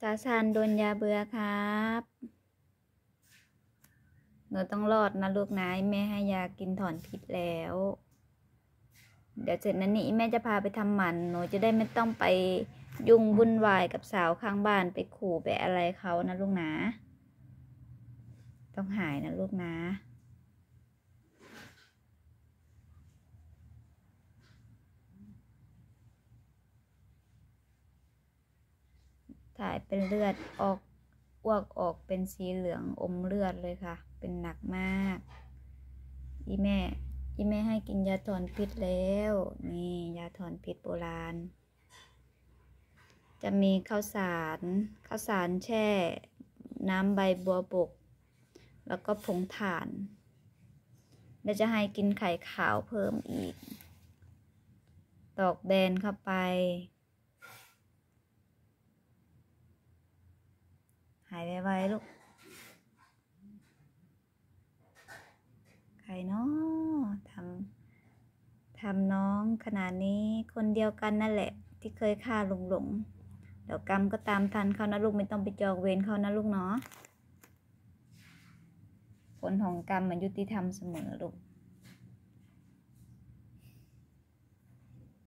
ตาชานโดนยาเบื่อครับหนูต้องรอดนะลูกนะแม่ให้ยากินถอนพิษแล้วเดี๋ยวเสร็จนั้นนี่แม่จะพาไปทำหมันหนูจะได้ไม่ต้องไปยุ่งวุ่นวายกับสาวข้างบ้านไปขู่ไปอะไรเขานะลูกนะต้องหายนะลูกนะถ่ายเป็นเลือดออกอ้วกออกเป็นสีเหลืองอมเลือดเลยค่ะเป็นหนักมากอีแม่ให้กินยาถอนพิษแล้วนี่ยาถอนพิษโบราณจะมีข้าวสารแช่น้ำใบบัวบกแล้วก็ผงถ่านแล้วจะให้กินไข่ขาวเพิ่มอีกตอกแบนเข้าไปหายไวๆลูกใครเนาะทำน้องขนาดนี้คนเดียวกันนั่นแหละที่เคยฆ่าลุงหลงเดี๋ยวกรรมก็ตามทันเขานะลูกไม่ต้องไปจองเวรเขานะลูกเนาะผลของกรรมมันยุติธรรมเสมอลูก